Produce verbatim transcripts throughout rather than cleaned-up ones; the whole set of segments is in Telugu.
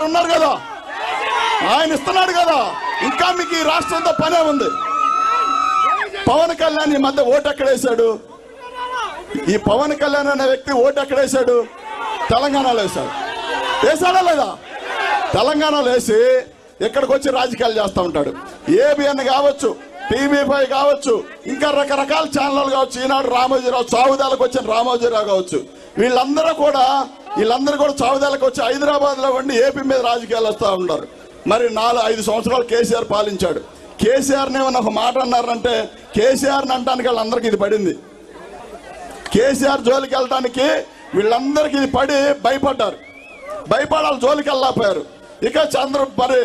ఉన్నారు కదా, ఆయన ఇస్తున్నాడు కదా, ఇంకా మీకు ఈ రాష్ట్రంతో పనే ఉంది. పవన్ కళ్యాణ్ ఈ మధ్య ఓటు ఎక్కడేశాడు? ఈ పవన్ కళ్యాణ్ అనే వ్యక్తి ఓటు ఎక్కడేశాడు? తెలంగాణలో వేశాడు. వేశాడా లేదా? తెలంగాణలో వేసి ఇక్కడికి వచ్చి రాజకీయాలు చేస్తూ ఉంటాడు. ఏబిఎన్ కావచ్చు, టీవీ ఫైవ్ కావచ్చు, ఇంకా రకరకాల ఛానళ్ళు కావచ్చు, ఈనాడు రామోజీరావు, చావుదాలకు వచ్చిన రామోజీరావు కావచ్చు, వీళ్ళందరూ కూడా వీళ్ళందరూ కూడా చావుదాలకు వచ్చి హైదరాబాద్ లో ఉండి ఏపీ మీద రాజకీయాలు వస్తూ ఉంటారు. మరి నాలుగు ఐదు సంవత్సరాలు కేసీఆర్ పాలించాడు. కేసీఆర్ని ఏమన్నా ఒక మాట అన్నారంటే కేసీఆర్ని అంటానికి వాళ్ళందరికీ ఇది పడింది. కేసీఆర్ జోలికి వెళ్ళడానికి వీళ్ళందరికీ ఇది పడి భయపడ్డారు. భయపడాలి, జోలికి వెళ్ళకపోయారు. ఇక చంద్ర మరి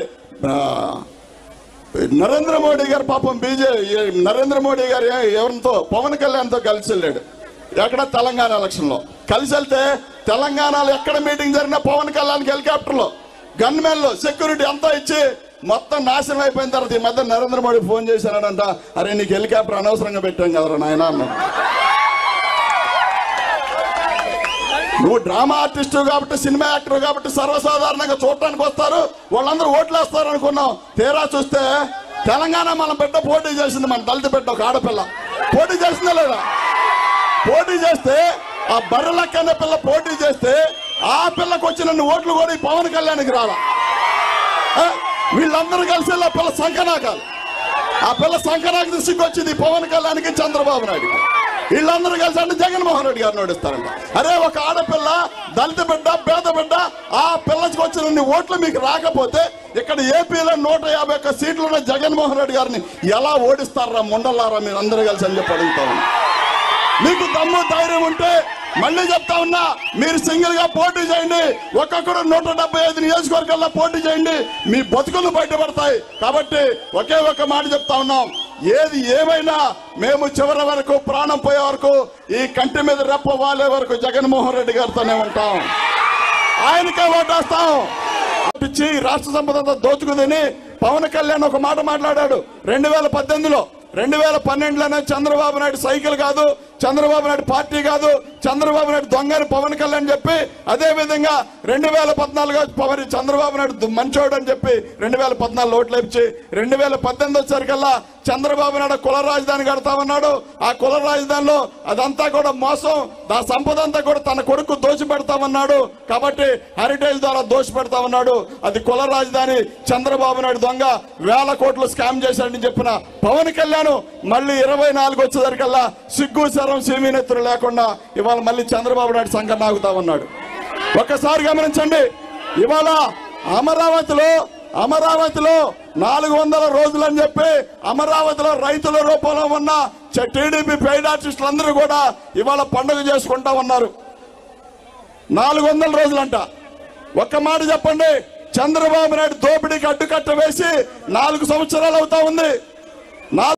నరేంద్ర మోడీ గారు పాపం బీజే నరేంద్ర మోడీ గారు ఎవరితో పవన్ కళ్యాణ్తో కలిసి వెళ్ళాడు. ఎక్కడ? తెలంగాణ ఎలక్షన్ లో కలిసి వెళ్తే తెలంగాణలో ఎక్కడ మీటింగ్ జరిగినా పవన్ కళ్యాణ్కి హెలికాప్టర్ లో గన్మెన్లు సెక్యూరిటీ అంతా ఇచ్చి మొత్తం నాశనం అయిపోయిన తర్వాత ఈ మధ్య నరేంద్ర మోడీ ఫోన్ చేశాడంట, అరే నీకు హెలికాప్టర్ అనవసరంగా పెట్టాం కదరా నాయన అన్నాడు. నువ్వు డ్రామా ఆర్టిస్టు కాబట్టి, సినిమా యాక్టర్ కాబట్టి సర్వసాధారణంగా చూడటానికి వస్తారు, వాళ్ళందరూ ఓట్లు వేస్తారు అనుకున్నాం. తీరా చూస్తే తెలంగాణ మన బిడ్డ పోటీ చేసింది, మన దళిత బిడ్డ ఒక ఆడపిల్ల పోటీ చేసిందా లేదా? పోటీ చేస్తే ఆ బర్రెలక్క అనే పిల్ల పోటీ చేస్తే ఆ పిల్లకు వచ్చిన ఓట్లు కూడా ఈ పవన్ కళ్యాణ్కి రాలా. వీళ్ళందరూ కలిసి ఆ పిల్ల సంకనాకాలు, ఆ పిల్ల సంకనాకి దృష్టికి వచ్చింది పవన్ కళ్యాణ్కి, చంద్రబాబు నాయుడుకి. వీళ్ళందరూ కలిసి అంటే జగన్మోహన్ రెడ్డి గారు నడుస్తారంట. అరే ఒక ఆడపిల్ల, దళిత బిడ్డ, పేద బిడ్డ, ఆ పిల్లకి వచ్చిన ఓట్లు మీకు రాకపోతే ఇక్కడ ఏపీలో నూట యాభై ఒక్క సీట్లున్న జగన్మోహన్ రెడ్డి గారిని ఎలా ఓడిస్తారా ముండలారా మీరు అందరూ కలిసి అని చెప్పి అడుగుతా ఉన్నా. మీకు దమ్ము ధైర్యం ఉంటే మళ్ళీ చెప్తా ఉన్నా, మీరు సింగిల్ గా పోటీ చేయండి. ఒక్కొక్కరు నూట డెబ్బై ఐదు నియోజకవర్గాల్లో పోటీ చేయండి, మీ బతుకులు బయటపడతాయి. కాబట్టి ఒకే ఒక మాట చెప్తా ఉన్నాం, ఏది ఏమైనా మేము చివరి వరకు, ప్రాణం పోయే వరకు, ఈ కంటి మీద రెప్ప వాలే వరకు జగన్మోహన్ రెడ్డి గారితోనే ఉంటాం, ఆయనకే ఓటేస్తాం. ఇచ్చి రాష్ట్ర సంపద దోచుకుదని పవన్ కళ్యాణ్ ఒక మాట మాట్లాడాడు. రెండు వేల పద్దెనిమిదిలో రెండు వేల పన్నెండులోనే చంద్రబాబు నాయుడు సైకిల్ కాదు, చంద్రబాబు నాయుడు పార్టీ కాదు, చంద్రబాబు నాయుడు దొంగని పవన్ కళ్యాణ్ చెప్పి, అదే విధంగా రెండు వేల పద్నాలుగు పవన్ చంద్రబాబు నాయుడు మంచోడు అని చెప్పి రెండు వేల పద్నాలుగు ఓట్లు ఇచ్చి రెండు వేల పద్దెనిమిది వచ్చేసరికల్లా చంద్రబాబు నాయుడు కుల రాజధాని కడతామన్నాడు. ఆ కుల రాజధానిలో అదంతా కూడా మోసం, ఆ సంపద అంతా కూడా తన కొడుకు దోచి పెడతామన్నాడు. కాబట్టి హెరిటేజ్ ద్వారా దోచి పెడతామన్నాడు. అది కుల రాజధాని. చంద్రబాబు నాయుడు దొంగ వేల కోట్లు స్కామ్ చేశాడని చెప్పిన పవన్ కళ్యాణ్ మళ్ళీ ఇరవై నాలుగు వచ్చేసరికల్లా సిగ్గు శరం సీమీనెత్తులు లేకుండా ఇవాళ మళ్ళీ చంద్రబాబు నాయుడు సంఘం నాగుతా ఉన్నాడు. ఒక్కసారి గమనించండి, ఇవాళ అమరావతిలో అమరావతిలో నాలుగు వందల రోజులు అని చెప్పి అమరావతిలో రైతుల రూపంలో ఉన్న టీడీపీ పెయిడ్ ఆర్టిస్టులు అందరూ కూడా ఇవాళ పండుగ చేసుకుంటా ఉన్నారు. నాలుగు వందల రోజులంట. ఒక్క మాట చెప్పండి, చంద్రబాబు నాయుడు దోపిడీకి అడ్డుకట్ట వేసి నాలుగు సంవత్సరాలు అవుతా ఉంది.